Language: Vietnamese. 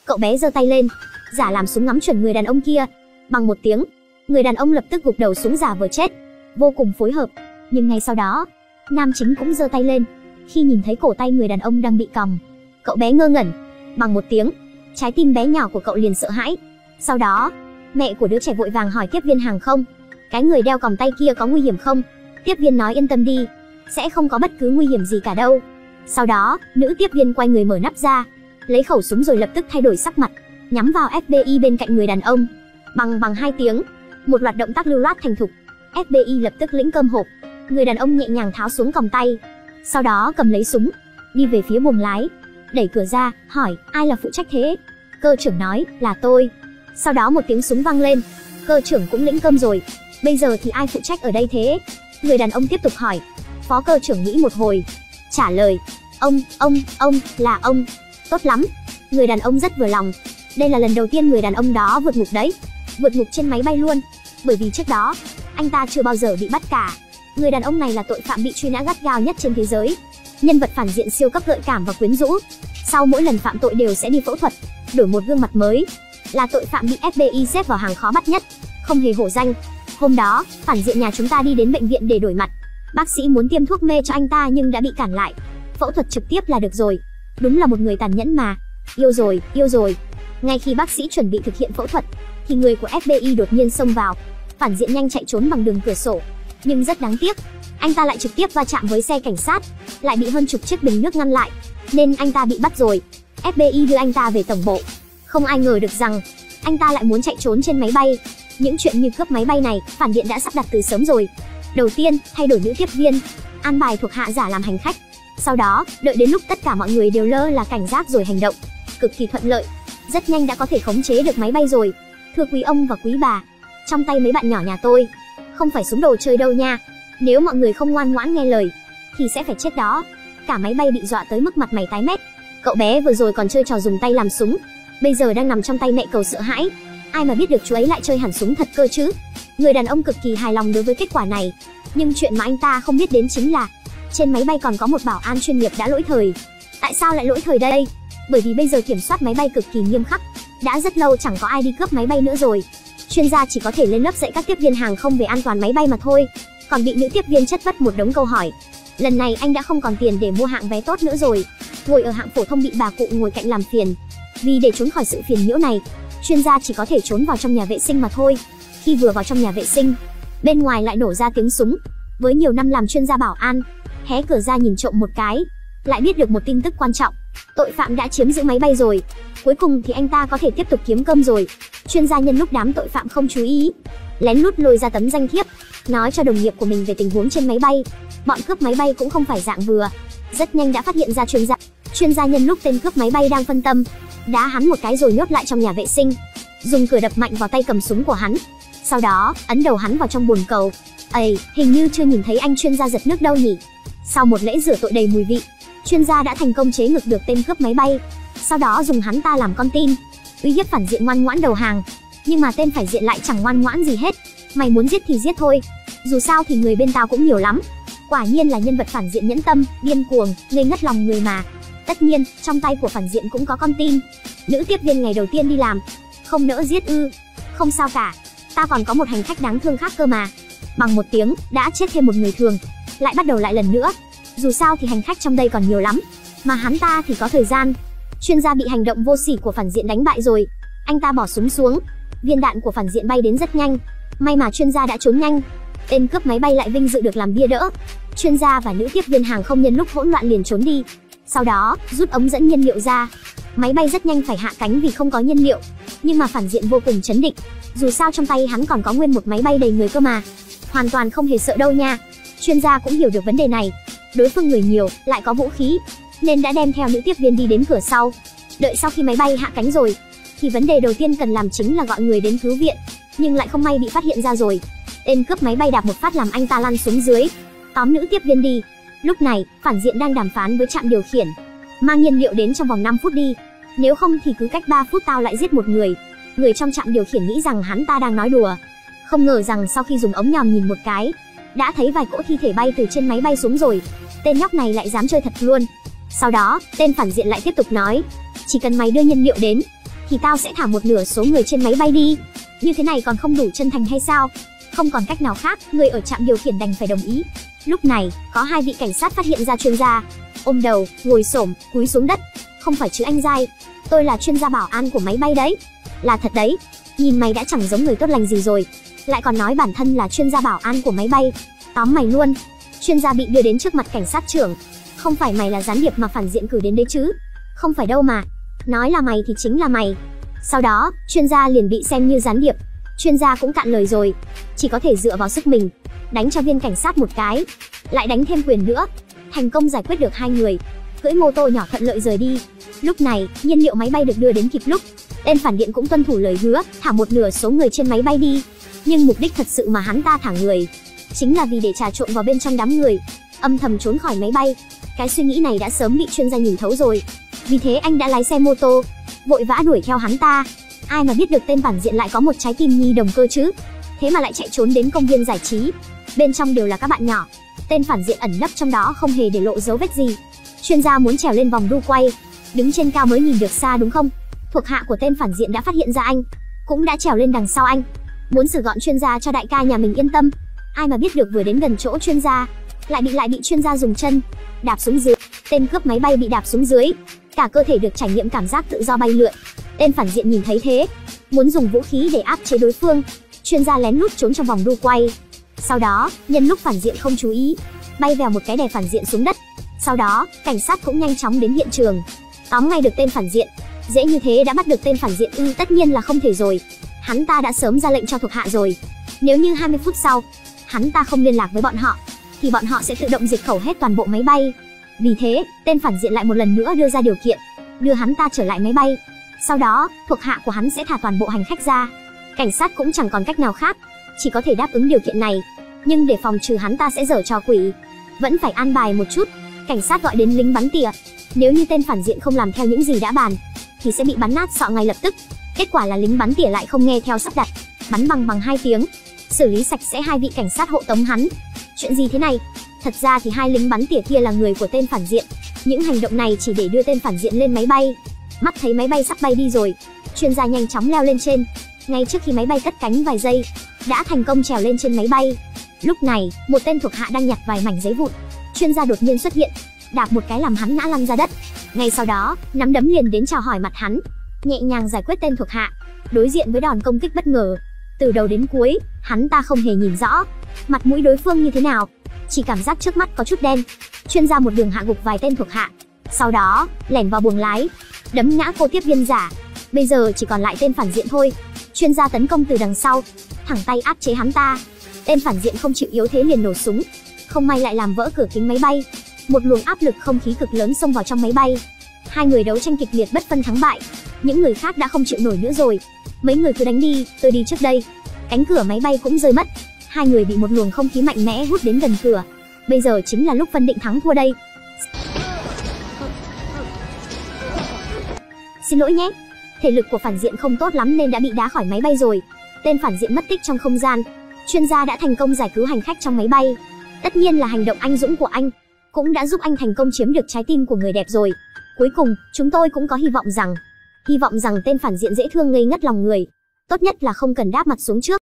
Cậu bé giơ tay lên, giả làm súng ngắm chuẩn người đàn ông kia. Bằng một tiếng, người đàn ông lập tức gục đầu xuống giả vờ chết. Vô cùng phối hợp. Nhưng ngay sau đó, nam chính cũng giơ tay lên. Khi nhìn thấy cổ tay người đàn ông đang bị còng, cậu bé ngơ ngẩn. Bằng một tiếng, trái tim bé nhỏ của cậu liền sợ hãi. Sau đó, mẹ của đứa trẻ vội vàng hỏi tiếp viên hàng không, cái người đeo còng tay kia có nguy hiểm không? Tiếp viên nói yên tâm đi, sẽ không có bất cứ nguy hiểm gì cả đâu. Sau đó, nữ tiếp viên quay người mở nắp ra, lấy khẩu súng rồi lập tức thay đổi sắc mặt, nhắm vào FBI bên cạnh người đàn ông. Bằng 2 tiếng, một loạt động tác lưu loát thành thục. FBI lập tức lĩnh cơm hộp. Người đàn ông nhẹ nhàng tháo xuống còng tay, sau đó cầm lấy súng, đi về phía buồng lái, đẩy cửa ra, hỏi ai là phụ trách thế? Cơ trưởng nói là tôi. Sau đó một tiếng súng vang lên, cơ trưởng cũng lĩnh cơm rồi. Bây giờ thì ai phụ trách ở đây thế? Người đàn ông tiếp tục hỏi. Phó cơ trưởng nghĩ một hồi, trả lời, ông, là ông. Tốt lắm. Người đàn ông rất vừa lòng. Đây là lần đầu tiên người đàn ông đó vượt ngục đấy. Vượt ngục trên máy bay luôn. Bởi vì trước đó, anh ta chưa bao giờ bị bắt cả. Người đàn ông này là tội phạm bị truy nã gắt gao nhất trên thế giới. Nhân vật phản diện siêu cấp gợi cảm và quyến rũ. Sau mỗi lần phạm tội đều sẽ đi phẫu thuật, đổi một gương mặt mới. Là tội phạm bị FBI xếp vào hàng khó bắt nhất, không hề hổ danh. Hôm đó, phản diện nhà chúng ta đi đến bệnh viện để đổi mặt. Bác sĩ muốn tiêm thuốc mê cho anh ta nhưng đã bị cản lại. Phẫu thuật trực tiếp là được rồi. Đúng là một người tàn nhẫn mà. Yêu rồi. Ngay khi bác sĩ chuẩn bị thực hiện phẫu thuật, thì người của FBI đột nhiên xông vào. Phản diện nhanh chạy trốn bằng đường cửa sổ. Nhưng rất đáng tiếc, anh ta lại trực tiếp va chạm với xe cảnh sát, lại bị hơn chục chiếc bình nước ngăn lại, nên anh ta bị bắt rồi. FBI đưa anh ta về tổng bộ. Không ai ngờ được rằng, anh ta lại muốn chạy trốn trên máy bay. Những chuyện như cướp máy bay này, phản diện đã sắp đặt từ sớm rồi. Đầu tiên, thay đổi nữ tiếp viên, an bài thuộc hạ giả làm hành khách. Sau đó, đợi đến lúc tất cả mọi người đều lơ là cảnh giác rồi hành động. Cực kỳ thuận lợi, rất nhanh đã có thể khống chế được máy bay rồi. Thưa quý ông và quý bà, trong tay mấy bạn nhỏ nhà tôi, không phải súng đồ chơi đâu nha. Nếu mọi người không ngoan ngoãn nghe lời, thì sẽ phải chết đó. Cả máy bay bị dọa tới mức mặt mày tái mét. Cậu bé vừa rồi còn chơi trò dùng tay làm súng, bây giờ đang nằm trong tay mẹ cầu sợ hãi. Ai mà biết được chú ấy lại chơi hẳn súng thật cơ chứ. Người đàn ông cực kỳ hài lòng đối với kết quả này. Nhưng chuyện mà anh ta không biết đến chính là trên máy bay còn có một bảo an chuyên nghiệp đã lỗi thời. Tại sao lại lỗi thời đây? Bởi vì bây giờ kiểm soát máy bay cực kỳ nghiêm khắc. Đã rất lâu chẳng có ai đi cướp máy bay nữa rồi. Chuyên gia chỉ có thể lên lớp dạy các tiếp viên hàng không về an toàn máy bay mà thôi. Còn bị nữ tiếp viên chất vấn một đống câu hỏi. Lần này anh đã không còn tiền để mua hạng vé tốt nữa rồi. Ngồi ở hạng phổ thông bị bà cụ ngồi cạnh làm phiền. Vì để trốn khỏi sự phiền nhiễu này, chuyên gia chỉ có thể trốn vào trong nhà vệ sinh mà thôi. Khi vừa vào trong nhà vệ sinh, bên ngoài lại nổ ra tiếng súng. Với nhiều năm làm chuyên gia bảo an, hé cửa ra nhìn trộm một cái, lại biết được một tin tức quan trọng. Tội phạm đã chiếm giữ máy bay rồi. Cuối cùng thì anh ta có thể tiếp tục kiếm cơm rồi. Chuyên gia nhân lúc đám tội phạm không chú ý, lén lút lôi ra tấm danh thiếp, nói cho đồng nghiệp của mình về tình huống trên máy bay. Bọn cướp máy bay cũng không phải dạng vừa. Rất nhanh đã phát hiện ra chuyên gia. Chuyên gia nhân lúc tên cướp máy bay đang phân tâm, đá hắn một cái rồi nhốt lại trong nhà vệ sinh, dùng cửa đập mạnh vào tay cầm súng của hắn. Sau đó, ấn đầu hắn vào trong bồn cầu. Ây, hình như chưa nhìn thấy anh chuyên gia giật nước đâu nhỉ. Sau một lễ rửa tội đầy mùi vị, chuyên gia đã thành công chế ngự được tên cướp máy bay. Sau đó dùng hắn ta làm con tin, uy hiếp phản diện ngoan ngoãn đầu hàng. Nhưng mà tên phản diện lại chẳng ngoan ngoãn gì hết. Mày muốn giết thì giết thôi, dù sao thì người bên tao cũng nhiều lắm. Quả nhiên là nhân vật phản diện nhẫn tâm, điên cuồng, ngây ngất lòng người mà. Tất nhiên, trong tay của phản diện cũng có con tin. Nữ tiếp viên ngày đầu tiên đi làm, không nỡ giết ư? Không sao cả, ta còn có một hành khách đáng thương khác cơ mà. Bằng một tiếng, đã chết thêm một người thường, lại bắt đầu lại lần nữa. Dù sao thì hành khách trong đây còn nhiều lắm, mà hắn ta thì có thời gian. Chuyên gia bị hành động vô sỉ của phản diện đánh bại rồi. Anh ta bỏ súng xuống, viên đạn của phản diện bay đến rất nhanh. May mà chuyên gia đã trốn nhanh. Tên cướp máy bay lại vinh dự được làm bia đỡ. Chuyên gia và nữ tiếp viên hàng không nhân lúc hỗn loạn liền trốn đi. Sau đó, rút ống dẫn nhiên liệu ra. Máy bay rất nhanh phải hạ cánh vì không có nhiên liệu. Nhưng mà phản diện vô cùng trấn định. Dù sao trong tay hắn còn có nguyên một máy bay đầy người cơ mà. Hoàn toàn không hề sợ đâu nha. Chuyên gia cũng hiểu được vấn đề này. Đối phương người nhiều, lại có vũ khí, nên đã đem theo nữ tiếp viên đi đến cửa sau. Đợi sau khi máy bay hạ cánh rồi, thì vấn đề đầu tiên cần làm chính là gọi người đến cứu viện. Nhưng lại không may bị phát hiện ra rồi. Tên cướp máy bay đạp một phát làm anh ta lăn xuống dưới, tóm nữ tiếp viên đi. Lúc này, phản diện đang đàm phán với trạm điều khiển. Mang nhiên liệu đến trong vòng 5 phút đi. Nếu không thì cứ cách 3 phút tao lại giết một người. Người trong trạm điều khiển nghĩ rằng hắn ta đang nói đùa. Không ngờ rằng sau khi dùng ống nhòm nhìn một cái, đã thấy vài cỗ thi thể bay từ trên máy bay xuống rồi. Tên nhóc này lại dám chơi thật luôn. Sau đó, tên phản diện lại tiếp tục nói, chỉ cần mày đưa nhiên liệu đến, thì tao sẽ thả một nửa số người trên máy bay đi. Như thế này còn không đủ chân thành hay sao? Không còn cách nào khác, người ở trạm điều khiển đành phải đồng ý. Lúc này, có 2 vị cảnh sát phát hiện ra chuyên gia, ôm đầu, ngồi xổm, cúi xuống đất. Không phải chứ anh giai, tôi là chuyên gia bảo an của máy bay đấy. Là thật đấy, nhìn mày đã chẳng giống người tốt lành gì rồi, lại còn nói bản thân là chuyên gia bảo an của máy bay. Tóm mày luôn. Chuyên gia bị đưa đến trước mặt cảnh sát trưởng. Không phải mày là gián điệp mà phản diện cử đến đấy chứ? Không phải đâu mà. Nói là mày thì chính là mày. Sau đó, chuyên gia liền bị xem như gián điệp. Chuyên gia cũng cạn lời rồi, chỉ có thể dựa vào sức mình, đánh cho viên cảnh sát một cái, lại đánh thêm quyền nữa. Thành công giải quyết được 2 người, cưỡi mô tô nhỏ thuận lợi rời đi. Lúc này, nhiên liệu máy bay được đưa đến kịp lúc. Tên phản diện cũng tuân thủ lời hứa, thả một nửa số người trên máy bay đi. Nhưng mục đích thật sự mà hắn ta thả người chính là vì để trà trộn vào bên trong đám người, âm thầm trốn khỏi máy bay. Cái suy nghĩ này đã sớm bị chuyên gia nhìn thấu rồi. Vì thế anh đã lái xe mô tô, vội vã đuổi theo hắn ta. Ai mà biết được tên phản diện lại có một trái tim nhi đồng cơ chứ. Thế mà lại chạy trốn đến công viên giải trí. Bên trong đều là các bạn nhỏ. Tên phản diện ẩn nấp trong đó không hề để lộ dấu vết gì. Chuyên gia muốn trèo lên vòng đu quay, đứng trên cao mới nhìn được xa đúng không? Thuộc hạ của tên phản diện đã phát hiện ra anh, cũng đã trèo lên đằng sau anh, muốn xử gọn chuyên gia cho đại ca nhà mình yên tâm. Ai mà biết được vừa đến gần chỗ chuyên gia, lại bị chuyên gia dùng chân đạp xuống dưới. Tên cướp máy bay bị đạp xuống dưới, cả cơ thể được trải nghiệm cảm giác tự do bay lượn. Tên phản diện nhìn thấy thế, muốn dùng vũ khí để áp chế đối phương. Chuyên gia lén lút trốn trong vòng đu quay. Sau đó, nhân lúc phản diện không chú ý, bay vèo một cái đè phản diện xuống đất. Sau đó, cảnh sát cũng nhanh chóng đến hiện trường, tóm ngay được tên phản diện. Dễ như thế đã bắt được tên phản diện ư? Tất nhiên là không thể rồi. Hắn ta đã sớm ra lệnh cho thuộc hạ rồi. Nếu như 20 phút sau, hắn ta không liên lạc với bọn họ, thì bọn họ sẽ tự động diệt khẩu hết toàn bộ máy bay. Vì thế, tên phản diện lại một lần nữa đưa ra điều kiện, đưa hắn ta trở lại máy bay. Sau đó, thuộc hạ của hắn sẽ thả toàn bộ hành khách ra. Cảnh sát cũng chẳng còn cách nào khác, chỉ có thể đáp ứng điều kiện này. Nhưng để phòng trừ hắn ta sẽ giở trò quỷ, vẫn phải an bài một chút. Cảnh sát gọi đến lính bắn tỉa. Nếu như tên phản diện không làm theo những gì đã bàn, thì sẽ bị bắn nát sọ ngay lập tức. Kết quả là lính bắn tỉa lại không nghe theo sắp đặt, bắn bằng 2 tiếng, xử lý sạch sẽ 2 vị cảnh sát hộ tống hắn. Chuyện gì thế này? Thật ra thì 2 lính bắn tỉa kia là người của tên phản diện. Những hành động này chỉ để đưa tên phản diện lên máy bay. Mắt thấy máy bay sắp bay đi rồi, chuyên gia nhanh chóng leo lên trên. Ngay trước khi máy bay cất cánh vài giây, đã thành công trèo lên trên máy bay. Lúc này, một tên thuộc hạ đang nhặt vài mảnh giấy vụn. Chuyên gia đột nhiên xuất hiện, đạp một cái làm hắn ngã lăn ra đất. Ngay sau đó, nắm đấm liền đến chào hỏi mặt hắn, nhẹ nhàng giải quyết tên thuộc hạ. Đối diện với đòn công kích bất ngờ, từ đầu đến cuối, hắn ta không hề nhìn rõ mặt mũi đối phương như thế nào, chỉ cảm giác trước mắt có chút đen. Chuyên gia một đường hạ gục vài tên thuộc hạ, sau đó lẻn vào buồng lái, đấm ngã cô tiếp viên giả. Bây giờ chỉ còn lại tên phản diện thôi. Chuyên gia tấn công từ đằng sau, thẳng tay áp chế hắn ta. Tên phản diện không chịu yếu thế liền nổ súng, không may lại làm vỡ cửa kính máy bay. Một luồng áp lực không khí cực lớn xông vào trong máy bay. 2 người đấu tranh kịch liệt bất phân thắng bại. Những người khác đã không chịu nổi nữa rồi. Mấy người cứ đánh đi, tôi đi trước đây. Cánh cửa máy bay cũng rơi mất. 2 người bị một luồng không khí mạnh mẽ hút đến gần cửa. Bây giờ chính là lúc phân định thắng thua đây. Xin lỗi nhé, thể lực của phản diện không tốt lắm nên đã bị đá khỏi máy bay rồi. Tên phản diện mất tích trong không gian. Chuyên gia đã thành công giải cứu hành khách trong máy bay. Tất nhiên là hành động anh dũng của anh cũng đã giúp anh thành công chiếm được trái tim của người đẹp rồi. Cuối cùng, chúng tôi cũng có hy vọng rằng tên phản diện dễ thương ngây ngất lòng người. Tốt nhất là không cần đáp mặt xuống trước.